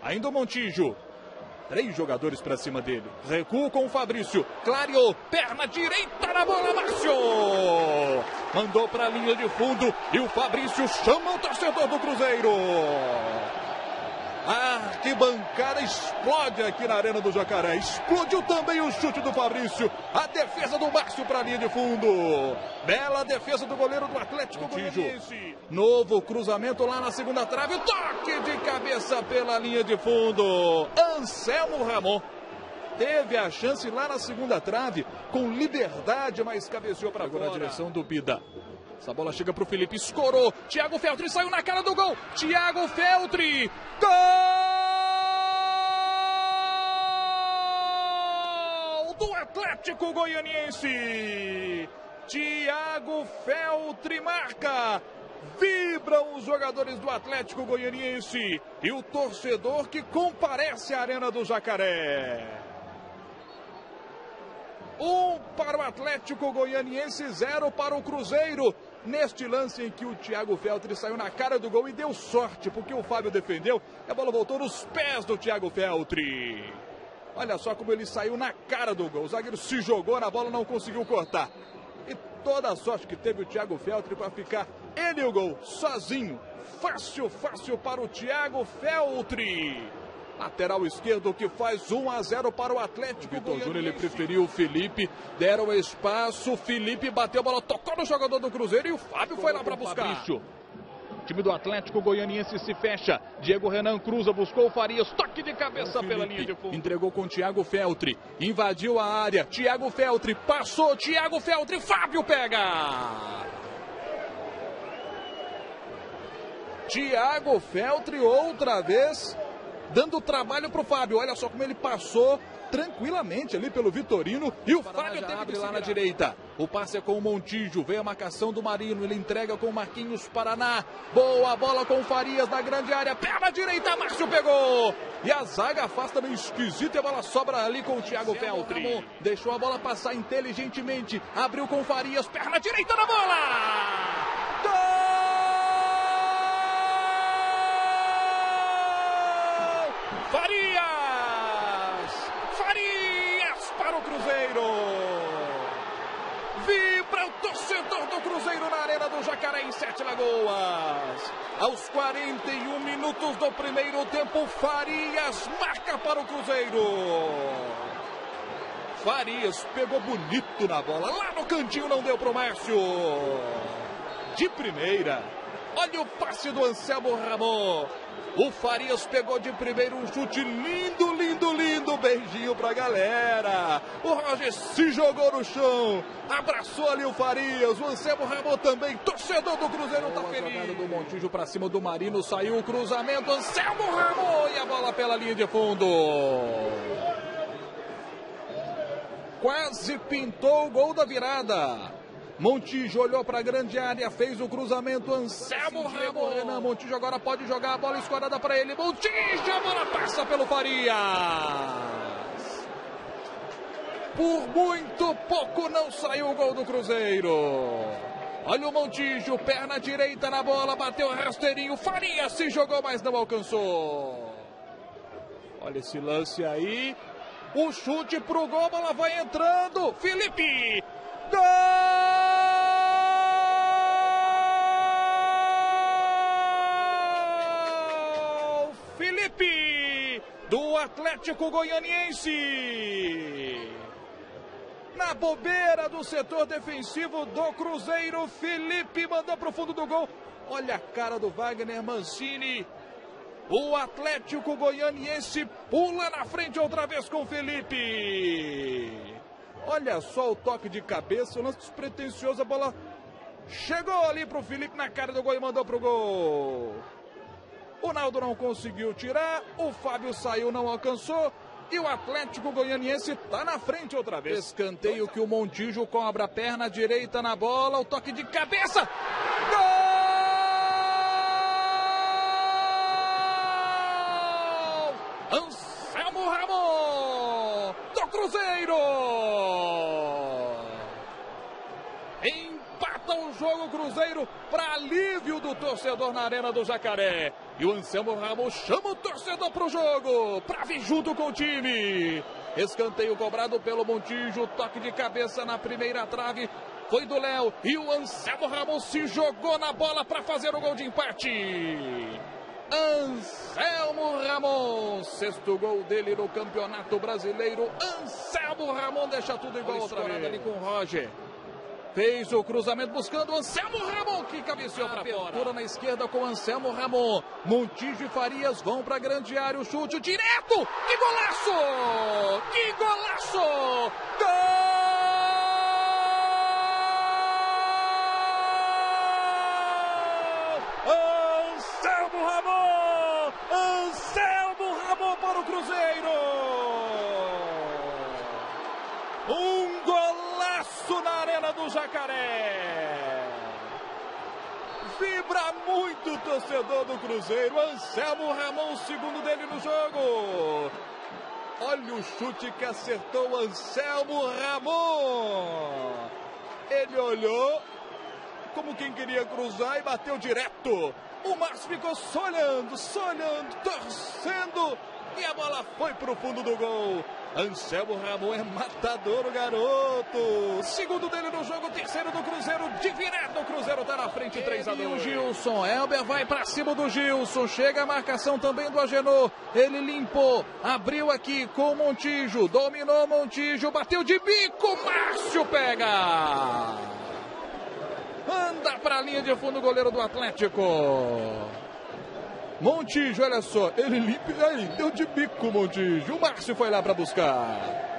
Ainda o Montijo. 3 jogadores para cima dele. Recua com o Fabrício. Clareou. Perna direita na bola, Márcio. Mandou para a linha de fundo. E o Fabrício chama o torcedor do Cruzeiro. A arquibancada explode aqui na Arena do Jacaré. Explodiu também o chute do Fabrício. A defesa do Márcio para a linha de fundo. Bela defesa do goleiro do Atlético Goianiense. Novo cruzamento lá na segunda trave. Toque de cabeça pela linha de fundo. Anselmo Ramon teve a chance lá na segunda trave. Com liberdade, mas cabeceou para fora. Na direção do Bida. Essa bola chega para o Felipe, escorou. Thiago Feltri saiu na cara do gol. Thiago Feltri. Gol do Atlético Goianiense. Thiago Feltri marca. Vibram os jogadores do Atlético Goianiense. E o torcedor que comparece à Arena do Jacaré. 1 para o Atlético Goianiense, 0 para o Cruzeiro. Neste lance em que o Thiago Feltri saiu na cara do gol e deu sorte, porque o Fábio defendeu. A bola voltou nos pés do Thiago Feltri. Olha só como ele saiu na cara do gol. O zagueiro se jogou na bola, não conseguiu cortar. E toda a sorte que teve o Thiago Feltri para ficar ele e o gol sozinho. Fácil, fácil para o Thiago Feltri. Lateral esquerdo que faz 1-0 para o Atlético. Vitor Júnior, ele preferiu o Felipe. Deram espaço. O Felipe bateu a bola, tocou no jogador do Cruzeiro e o Fábio foi lá para buscar. Fabrício. O time do Atlético Goianiense se fecha. Diego Renan cruza, buscou o Farias. Toque de cabeça pela linha de fundo. Entregou com o Thiago Feltri. Invadiu a área. Thiago Feltri passou. Thiago Feltri. Fábio pega. Thiago Feltri outra vez. Dando trabalho para o Fábio. Olha só como ele passou tranquilamente ali pelo Vitorino. E o Fábio teve que lá na direita. O passe é com o Montijo. Vem a marcação do Marino. Ele entrega com o Marquinhos Paraná. Boa bola com o Farias na grande área. Perna direita. Márcio pegou. E a zaga afasta meio esquisito. E a bola sobra ali com o Thiago Feltri. Deixou a bola passar inteligentemente. Abriu com o Farias. Perna direita na bola. Gol! Farias para o Cruzeiro. Vibra o torcedor do Cruzeiro na Arena do Jacaré em Sete Lagoas. Aos 41 minutos do primeiro tempo, Farias marca para o Cruzeiro. Farias pegou bonito na bola. Lá no cantinho não deu para o Márcio. De primeira. Olha o passe do Anselmo Ramon. O Farias pegou de primeiro um chute lindo, lindo, lindo. Beijinho pra galera. O Roger se jogou no chão. Abraçou ali o Farias. O Anselmo Ramon também. Torcedor do Cruzeiro tá feliz. Jogada do Montijo pra cima do Marino. Saiu o cruzamento. Anselmo Ramon. E a bola pela linha de fundo. Quase pintou o gol da virada. Montijo olhou para a grande área, fez o cruzamento, Anselmo Ramon. Renan Montijo agora pode jogar a bola escorada para ele. Montijo, a bola passa pelo Farias. Por muito pouco não saiu o gol do Cruzeiro. Olha o Montijo, perna direita na bola, bateu rasteirinho. Farias se jogou, mas não alcançou. Olha esse lance aí. O chute pro gol, a bola vai entrando. Felipe. Gol! Felipe do Atlético Goianiense. Na bobeira do setor defensivo do Cruzeiro, Felipe mandou para o fundo do gol. Olha a cara do Wagner Mancini. O Atlético Goianiense pula na frente outra vez com Felipe. Olha só o toque de cabeça, o lance despretensioso, a bola chegou ali pro Felipe na cara do gol e mandou pro gol. O Naldo não conseguiu tirar, o Fábio saiu, não alcançou e o Atlético Goianiense tá na frente outra vez. Escanteio que o Montijo cobra, perna direita na bola, o toque de cabeça. Gol! Anselmo Ramon do Cruzeiro. Empata o jogo Cruzeiro para alívio do torcedor na Arena do Jacaré. E o Anselmo Ramon chama o torcedor para o jogo, para vir junto com o time. Escanteio cobrado pelo Montijo, toque de cabeça na primeira trave. Foi do Léo e o Anselmo Ramon se jogou na bola para fazer o gol de empate. Anselmo Ramon, sexto gol dele no Campeonato Brasileiro. Anselmo Ramon deixa tudo igual outra vez ali com o Roger. Fez o cruzamento buscando o Anselmo Ramon, que cabeceou para fora. Abertura na esquerda com o Anselmo Ramon. Montijo e Farias vão para a grande área. O chute direto. Que golaço! Que golaço! Gol! Anselmo Ramon! Anselmo Ramon para o Cruzeiro! Um golaço na Arena do Jacaré! Vibra muito o torcedor do Cruzeiro. Anselmo Ramon, o segundo dele no jogo. Olha o chute que acertou Anselmo Ramon. Ele olhou como quem queria cruzar e bateu direto. O Márcio ficou só olhando, torcendo. E a bola foi para o fundo do gol. Anselmo Ramon é matador, o garoto. Segundo dele no jogo, terceiro do Cruzeiro. De virada, o Cruzeiro está na frente, 3-2. O Gilson, Elber vai para cima do Gilson. Chega a marcação também do Agenor. Ele limpou, abriu aqui com o Montijo. Dominou Montijo, bateu de bico. Márcio pega. Anda para a linha de fundo o goleiro do Atlético. Montijo, olha só, ele limpa aí, deu de bico o Montijo. O Márcio foi lá para buscar.